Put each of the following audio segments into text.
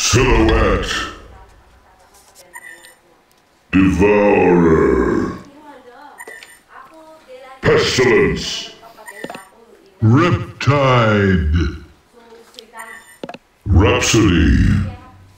Silhouette. Devourer. Pestilence. Riptide. Rhapsody.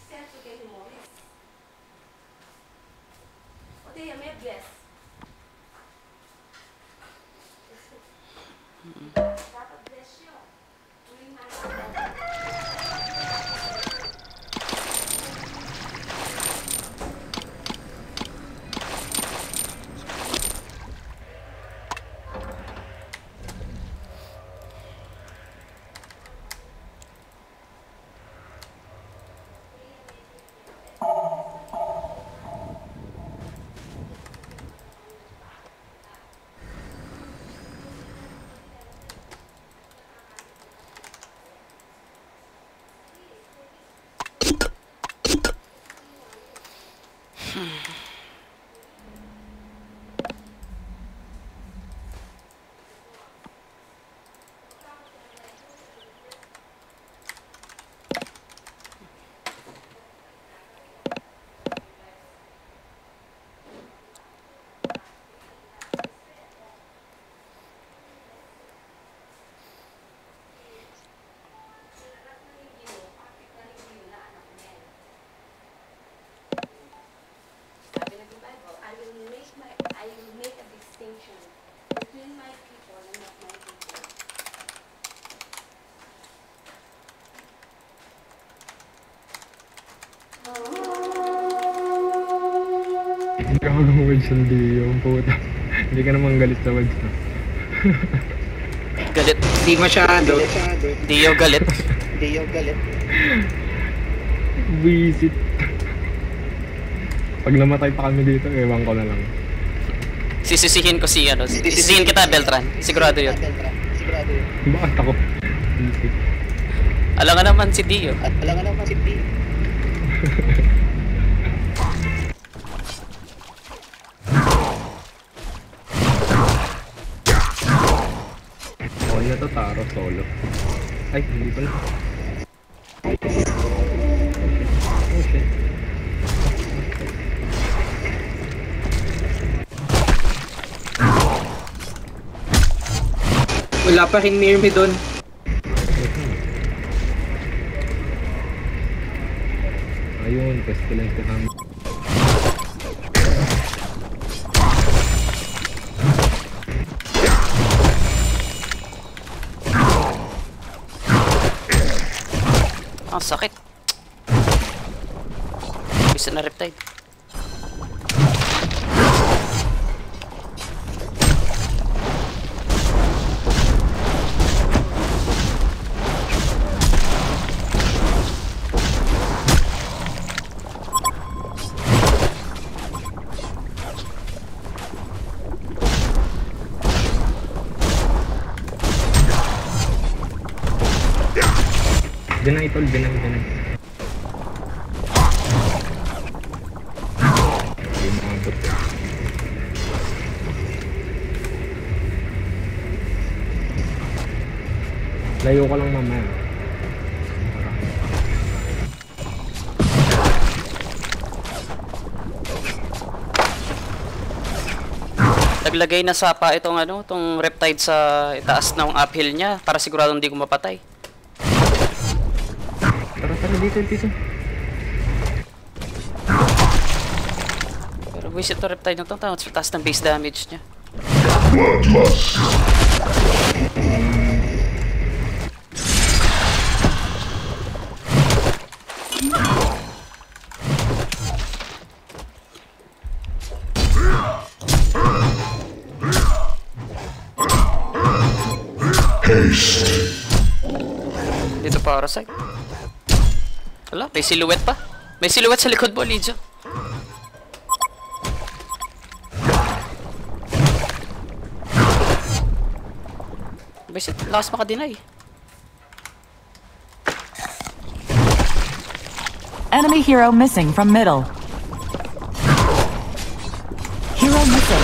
Hindi ka mag-words hindi yung puta. Hindi ka naman galit sa words na. Galit. Di masyado. Dio galit. Visit. Pag namatay pa kami dito, ewan ko na lang. Sisisihin ko si ano. Sisisihin kita, Beltran. Sigurado yun. Bakit ako? Visit. Alam nga naman si Dio. Okay na to, Taro, solo. Ay, hindi pala. Oh shit. Wala pa rin near me doon. Ayun, pestilence ka tama. Ang sakit. Bisa na Riptide. Dinay tol, dinay. Hindi makabot. Layo ko lang mamaya. Naglagay na sapa itong ano, itong Riptide sa itaas ng uphill niya para sigurado hindi ko mapatay. Tara dito. Pero visit to Riptide ng tao, sa taas ng base damage niya. Bloodlust. Haste. Dito Parasite. Wala, may silhouette pa. May silhouette sa likod mo, Lijo. Visit, lakas maka-deny. Enemy hero missing from middle. Hero missing.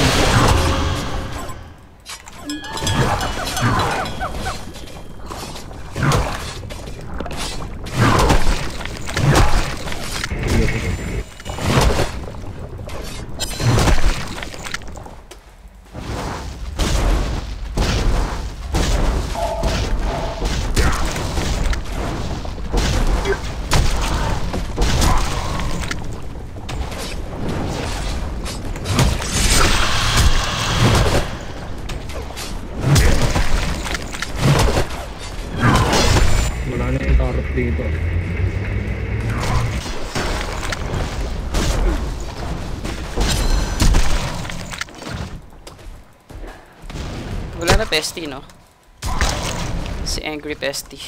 Sana Pesty, no? Si Angry Pesty.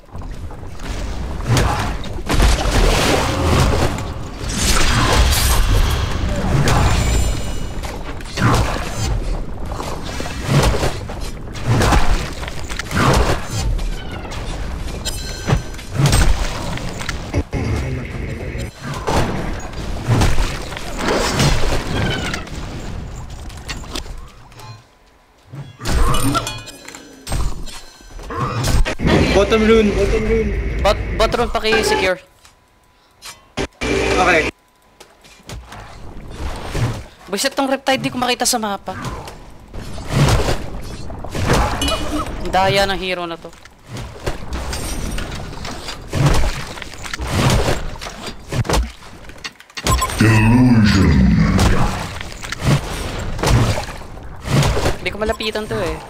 Bottom rune. Bot room paki-secure. Okay. Buisit tong Riptide, di ko makita sa mapa. Ang daya ng hero na to. Illusion. Hindi ko malapitan to eh.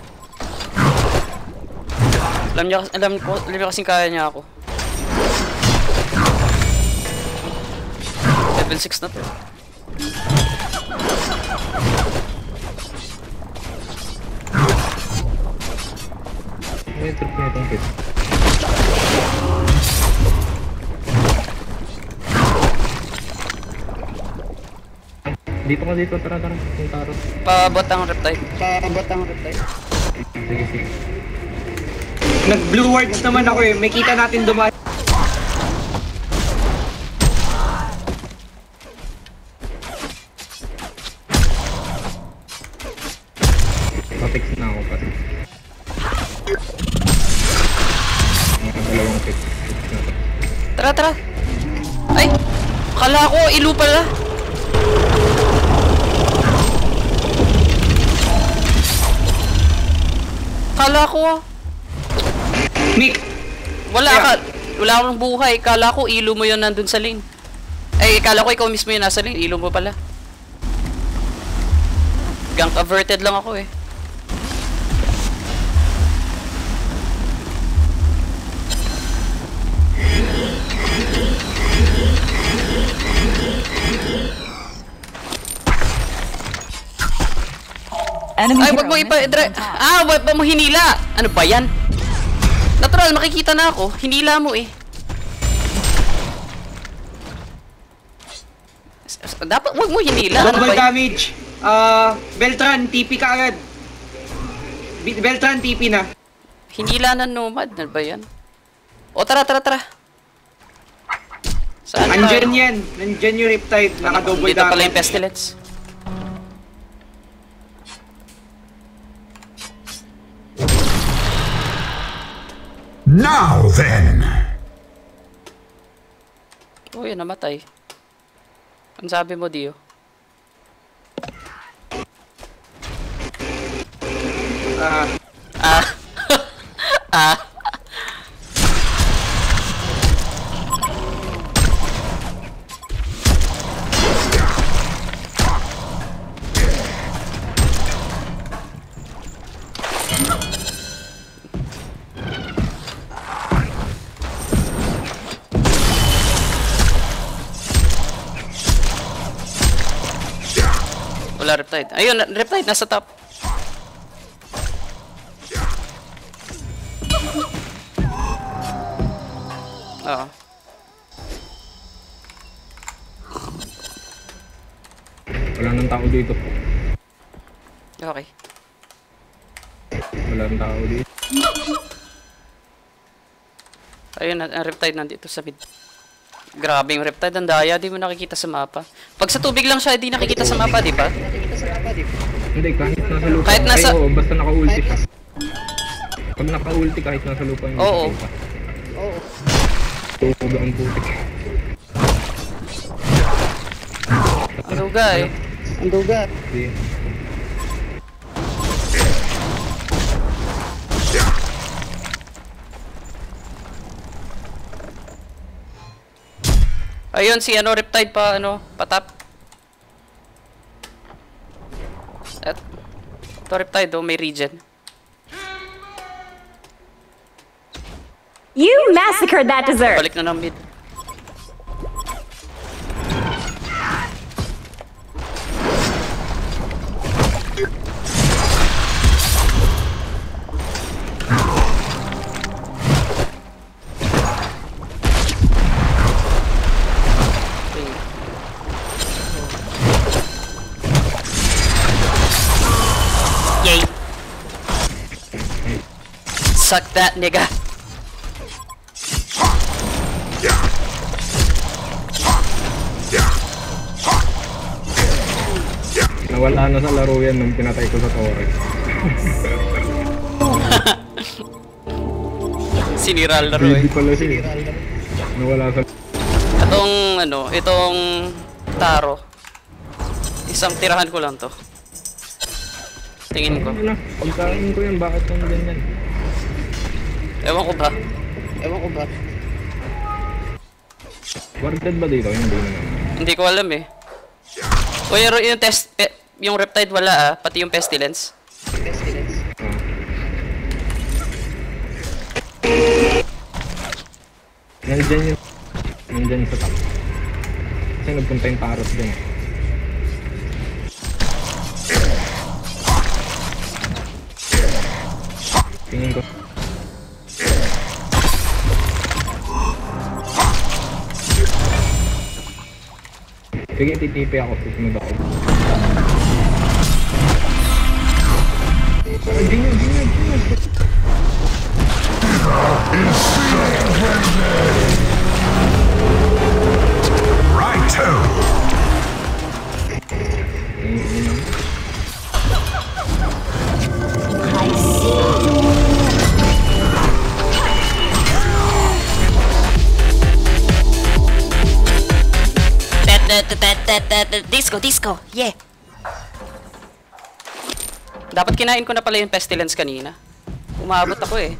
Alam niya kasing kaya niya ako. Level 6 na to. May trip na itong pit. Dito, tara. Yung tarot. Pabot ang Riptide. Sige, sige. Nag-blue wards naman ako eh. May kita natin dumaan. Patix na ako pati. Mga dalawang pit. Tara. Ay! Akala ko, ilo pala. Akala ko Nick! wala akong buhay. Akala ko, ilo mo yun nandun sa lane. Ay, akala ko ikaw mismo yun nasa lane. Ilo mo pala. Gank averted lang ako eh. Enemy Ay, hero wag mo missing from top. wag mo hinila. Ano ba yan? Natural, makikita na ako. Hinila mo eh. Dapat wag mo hinila. Ano Double ba yan? damage. Beltran, TP ka agad. Beltran, TP na. Hinila ng Nomad. Ano ba yan? O, tara. Saan ba? Andyan yan. Nandyan yung Riptide. Naka-double Dito pala yung damage. Pestilence. Now then. Oh, yun, namatay. Ang sabi mo, Dio? Ah, Ah. Wala Riptide. Ayun, Riptide, nasa top. Oo. Wala nang tao dito. Okay. Wala nang tao dito. Ayun, ang Riptide nandito sa mid. Grabe yung Riptide, ang daya, di mo nakikita sa mapa. Pag sa tubig lang siya, di nakikita sa mapa, di ba? Hindi, kahit nasa lupa. Kahit nasa- Ay, oo, basta naka-ulti siya. Pag naka-ulti, kahit nasa lupa yung Oo. nakikita. Tuga ang putik. Ang duga eh. Hindi. Ayun, si Riptide pa, patap. At, ito Riptide, may regen. You massacred that dessert. Balik na ng mid. Suck that, nigga. Nawala na sa laro yan nung pinatay ko sa Torres. Sinira ang laro Baby eh. pala siya. Nawala sa... Itong taro. Isang tirahan ko lang to. Tingin ko. Ano na, pagkain ko yan, bakit yung ganyan? Ewan ko ba? Warded ba dito? Hindi naman. Hindi ko alam eh. O yung yung Riptide wala pati yung Pestilence. Nandyan sa top. Kasi nagpunta yung Taros din. Tingin ko. Sige, titipi ako. Susunod ako. Ganyan. Righto! Disco, yeah. Dapat kinain ko na pala yung Pestilence kanina. Umabot ako eh.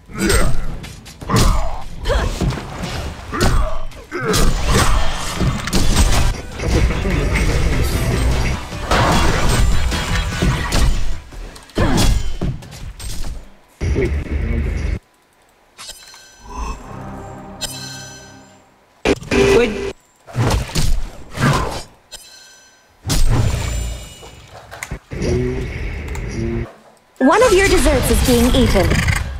Wait. One of your desserts is being eaten.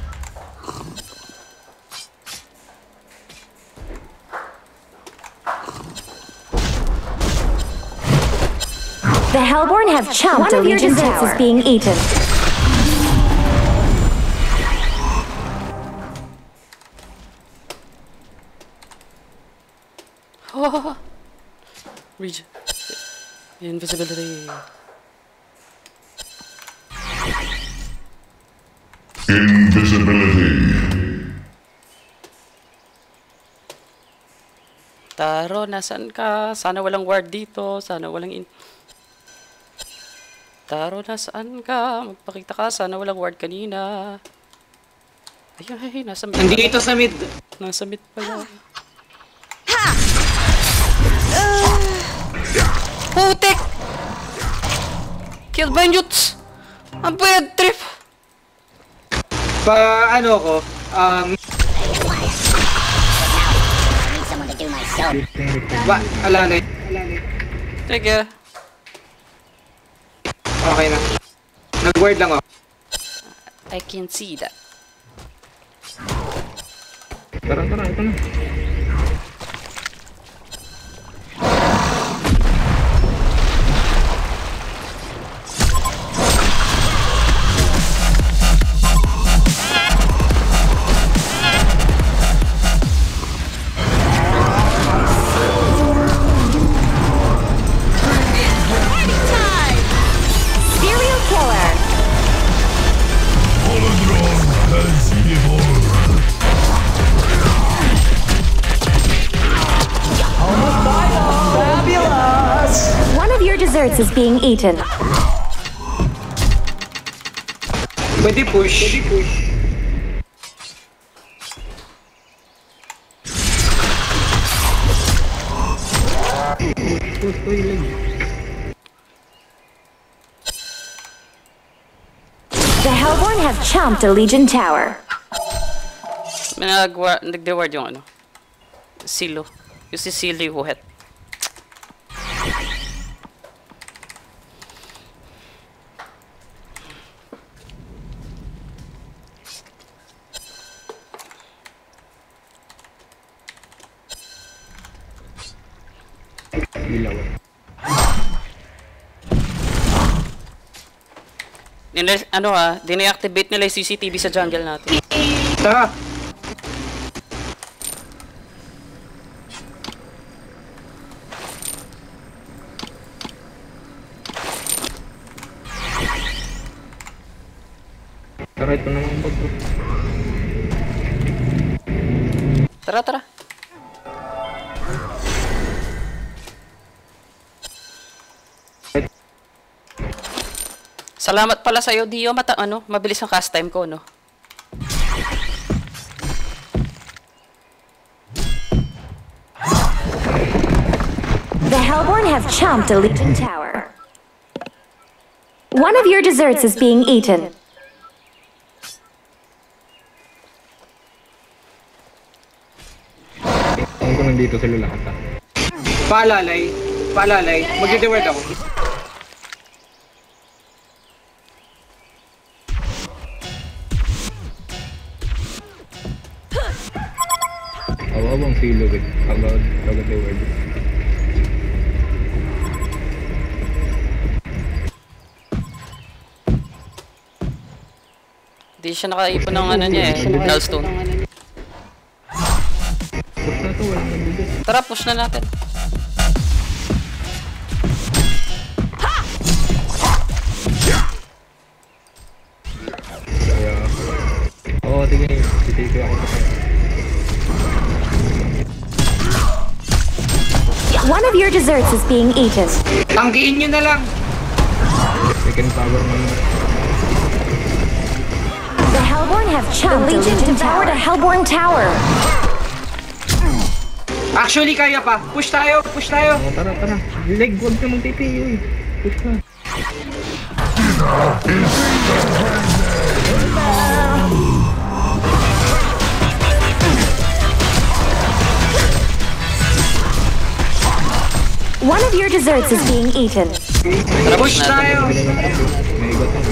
The Hellborn have chomped a Legion tower. Is being eaten. Region. Invisibility. Invisibility. Taro, nasan ka? Sana walang ward dito. Sana walang Taro, nasaan ka? Magpakita ka. Sana walang ward kanina. Ay, nasa mid. Nandito sa mid. Nasa mid pala. Putik! Killed by Newts! Ang bad trip! Ano ko, alalay. Sige. Okay na. Nag-word lang ako. I can see that. Tara, ito na. Desserts is being eaten. Pwede push. The Hellborn have chomped a Legion tower. Nag-deward yung Silo. Yung si Silo yung huhet. Dine-activate nila yung CCTV sa jungle natin. Tara. Tara, ito naman ang bag ko. Tara, tara. Salamat pala sa'yo, Dio. Mabilis ang cast time ko, no? The Hellborn have chomped a Legion tower. One of your desserts is being eaten. Alam ko nandito sila lahat ah. Paalalay. Paalalay. Mag-reward ako. Awawang silo with agad the word. Di siya nakaipon ng ano niya eh. Nullstone. Push na to, walang nabibig. Tara, push na natin. Kaya... Oo, sige. Titito ako sa kanya. One of your desserts is being eaten. Tanggiin nyo na lang. Second tower naman. The Hellborn have chomped a Legion devoured a Hellborn tower. Actually, kaya pa. Push tayo. Push tayo. Oh, tara, tara. Leg, huwag ka magtitiyo eh. Push na. One of your desserts is being eaten. Push tayo. May igot na.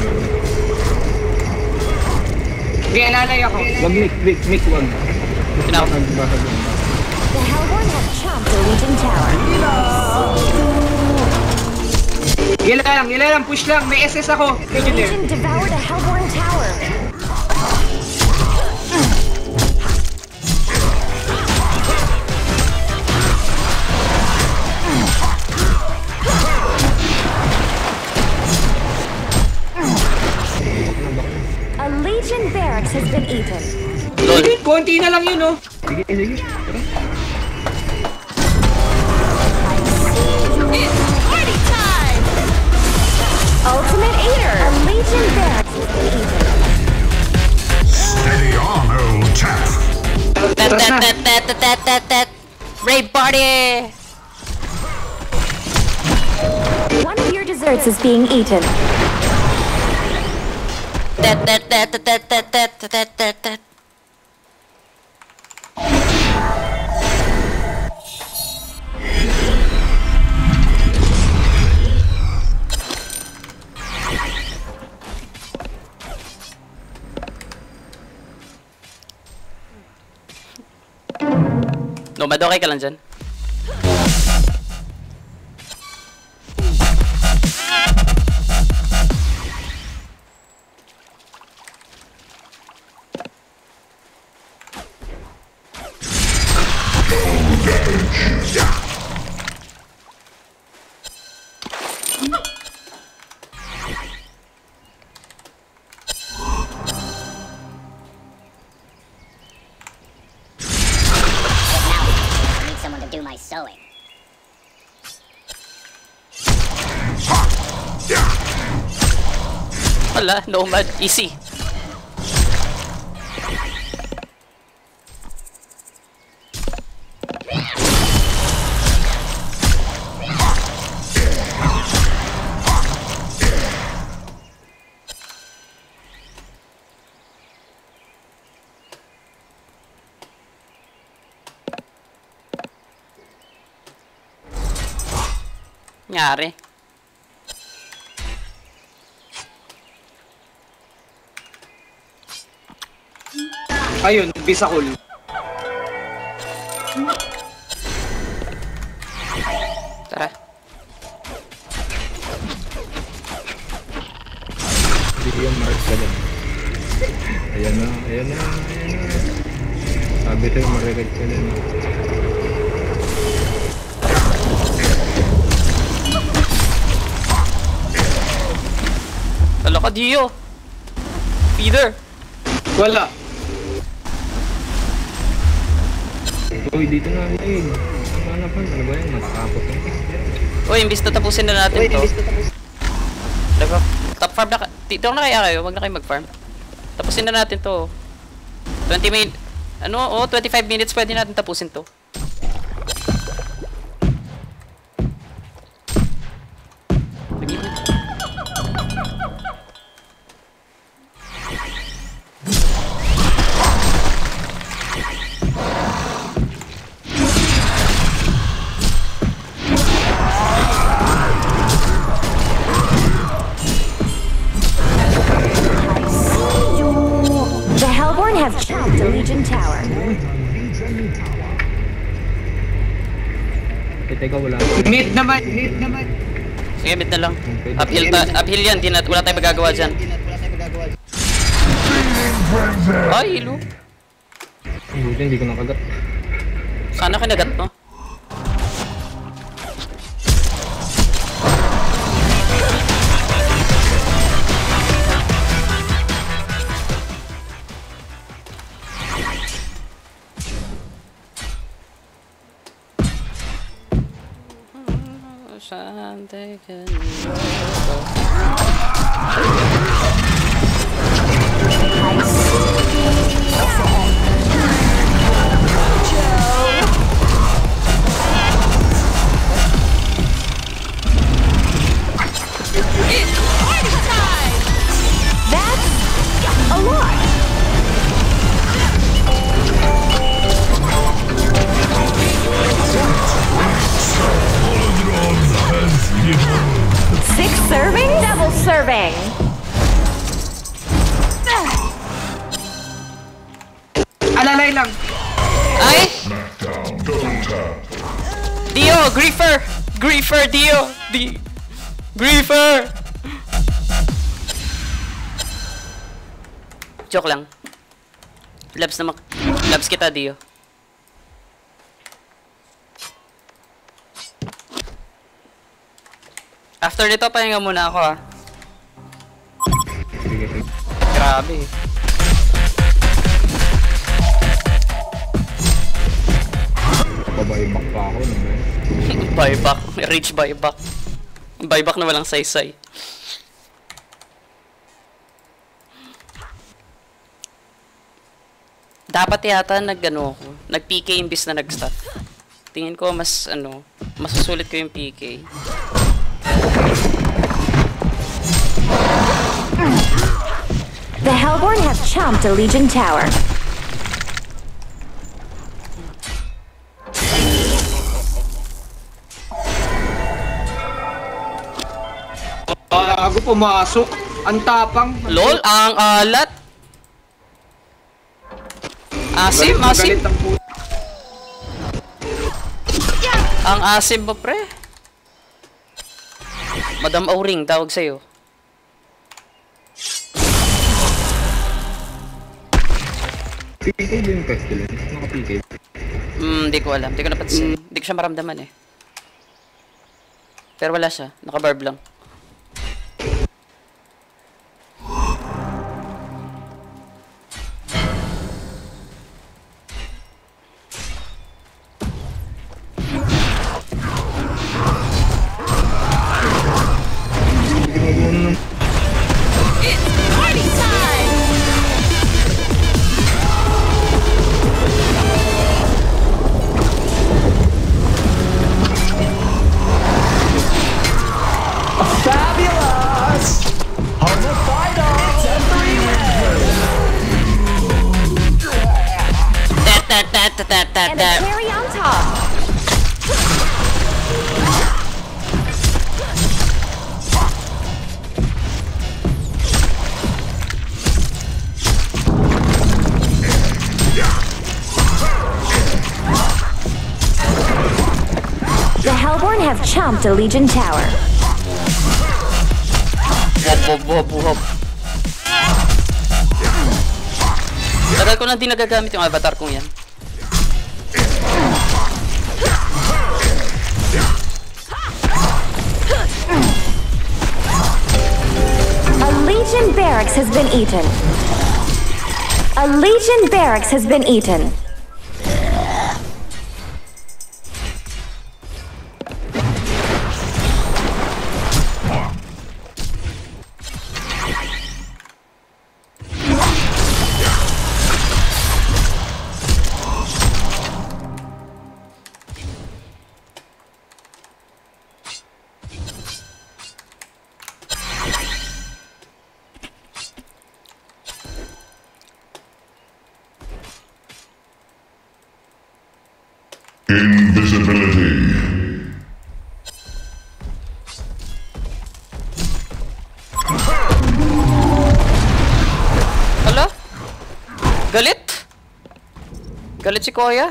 Kaya lalay ako. Wag, Mick, wag. Pinaka. Bahag. The Hellborn have chomped a Legion tower. Gila lang. Push lang. May SS ako. The Legion devoured a Hellborn tower. A Legion barracks has been eaten. Lol. Konti na lang yun, oh. Sige, sige. Tara. Ultimate Eater. A Legion barracks has been eaten. Steady on, old chap. Tet. Raid party! One of your desserts is being eaten. Tet. Nomad, okay ka lang dyan? I need someone to do my sewing. Wala, Nomad, easy. Nangyari. Ayun, bisakol. Tara. Sige yung mark ka dun. Ayan na, ayan na, ayan na. Sabi sa'yo, maririg ka din. Tala ka, Dio. Feeder. Wala. Uy, dito na, Leg. Hanapan, ano ba yan? Matatapos na. Uy, imbis na tapusin na natin to. Diba? Top farm na dito na kaya kayo, wag na kayo mag-farm. Tapusin na natin to. 20 minutes. Ano? Oh, 25 minutes pwede natin tapusin to. The Hellborn have chopped a Legion tower. Teka, wala. Mid naman, mid naman. Sige, mid na lang. Uphill yan, wala tayong magagawa dyan. Ay, ilo. Buti, hindi ko nakagat. Sana kinagat mo. Someday can That's a lot. Six serving? Double serving. Alalay lang. Ay! Knockdown. Double tap. Dio! Griefer! Griefer, Dio! Griefer! Joke lang. Labs kita, Dio. After nito, pahinga muna ako, ha. Sige, sige. Grabe. Babayback pa ako naman. Buyback. Rich buyback. Buyback na walang saysay. Dapat yata nag-PK imbis na nag-staff. Tingin ko mas masusulit ko yung PK. The Hellborn have chomped a Legion tower. Bago pumasok. Ang tapang. LOL, ang alat. Asim. Galit ang puto. Ang asim mo, pre. Madam Auring, tawag sa'yo. PK ba yung pestilence? Naka-PK. Hindi ko alam. Hindi ko napansin. Hindi ko siya maramdaman eh. Pero wala siya. Naka-barb lang. And a carry on top. The Hellborn have chomped a Legion tower. Wop. Tagal ko na di nagagamit yung avatar kong yan. A Legion barracks has been eaten. A Legion barracks has been eaten. Invisibility. Hala? Galit? Galit si Kuya?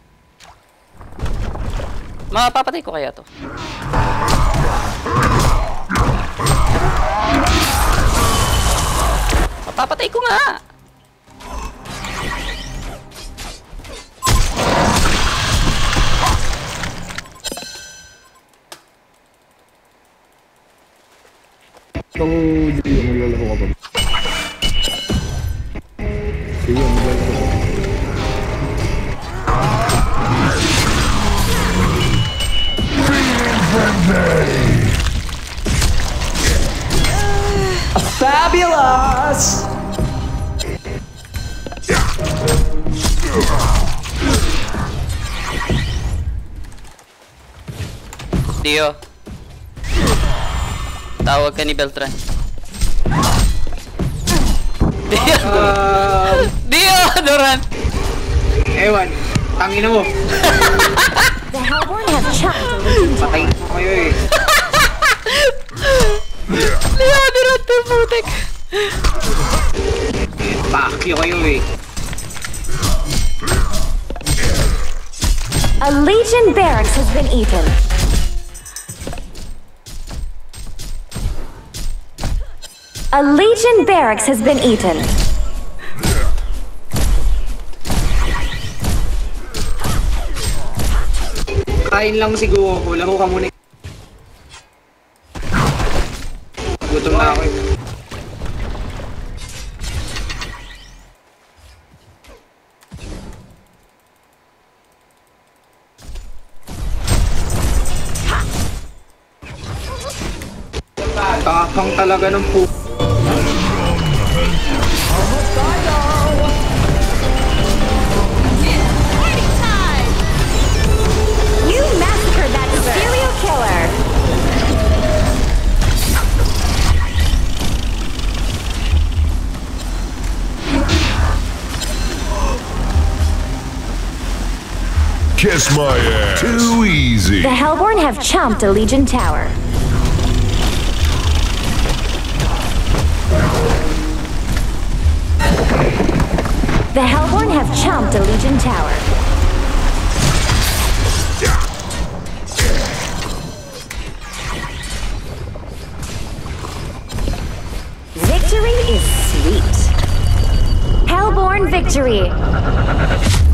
Mapapatay ko kaya to? Mapapatay ko nga! Itong Dio, maglalaro ka ba? Dio, maglalaro ka ba? Fabulous! Dio. Tawag ka ni Beltran. Dio! Dio! Doran! Ewan, tangina mo. The Hellborn have chopped a Legion tower. Patayin ko kayo eh. Doran to putek! Pakyo kayo eh. A Legion barracks has been eaten. A Legion barracks has been eaten. Kain lang siguro ko. Laro ka muna. Gutom na ako eh. Tapang talaga ng po. You massacred that serial killer. Kiss my ass. Too easy. The Hellborn have chomped a Legion tower. The Hellborn have chomped a Legion tower. Victory is sweet. Hellborn victory.